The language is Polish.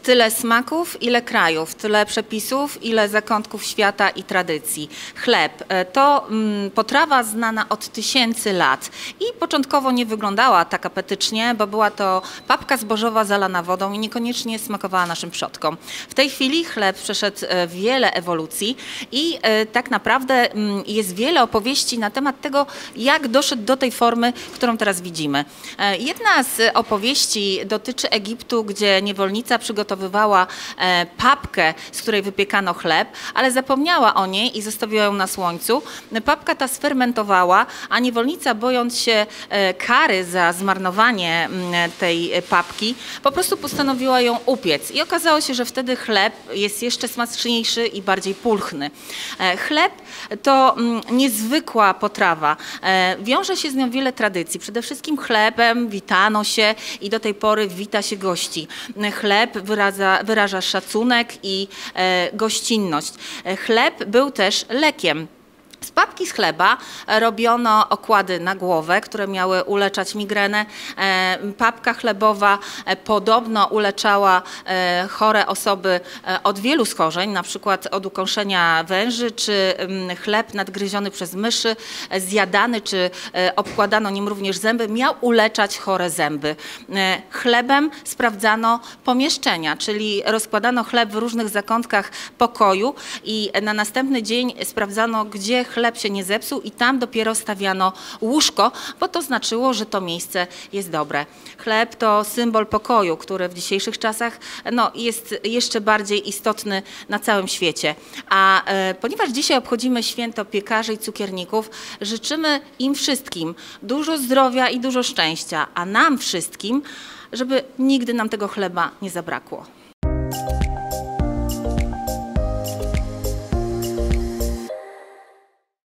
Tyle smaków, ile krajów, tyle przepisów, ile zakątków świata i tradycji. Chleb to potrawa znana od tysięcy lat i początkowo nie wyglądała tak apetycznie, bo była to papka zbożowa zalana wodą i niekoniecznie smakowała naszym przodkom. W tej chwili chleb przeszedł wiele ewolucji i tak naprawdę jest wiele opowieści na temat tego, jak doszedł do tej formy, którą teraz widzimy. Jedna z opowieści dotyczy Egiptu, gdzie niewolnica przygotowywała papkę, z której wypiekano chleb, ale zapomniała o niej i zostawiła ją na słońcu. Papka ta sfermentowała, a niewolnica, bojąc się kary za zmarnowanie tej papki, po prostu postanowiła ją upiec. I okazało się, że wtedy chleb jest jeszcze smaczniejszy i bardziej pulchny. Chleb to niezwykła potrawa. Wiąże się z nią wiele tradycji. Przede wszystkim chlebem witano się i do tej pory wita się gości. Chleb wyraża szacunek i gościnność. Chleb był też lekiem. Z papki z chleba robiono okłady na głowę, które miały uleczać migrenę. Papka chlebowa podobno uleczała chore osoby od wielu schorzeń, na przykład od ukąszenia węży, czy chleb nadgryziony przez myszy, zjadany, czy obkładano nim również zęby, miał uleczać chore zęby. Chlebem sprawdzano pomieszczenia, czyli rozkładano chleb w różnych zakątkach pokoju i na następny dzień sprawdzano, gdzie chleb się nie zepsuł i tam dopiero stawiano łóżko, bo to znaczyło, że to miejsce jest dobre. Chleb to symbol pokoju, który w dzisiejszych czasach jest jeszcze bardziej istotny na całym świecie. A ponieważ dzisiaj obchodzimy święto piekarzy i cukierników, życzymy im wszystkim dużo zdrowia i dużo szczęścia, a nam wszystkim, żeby nigdy nam tego chleba nie zabrakło.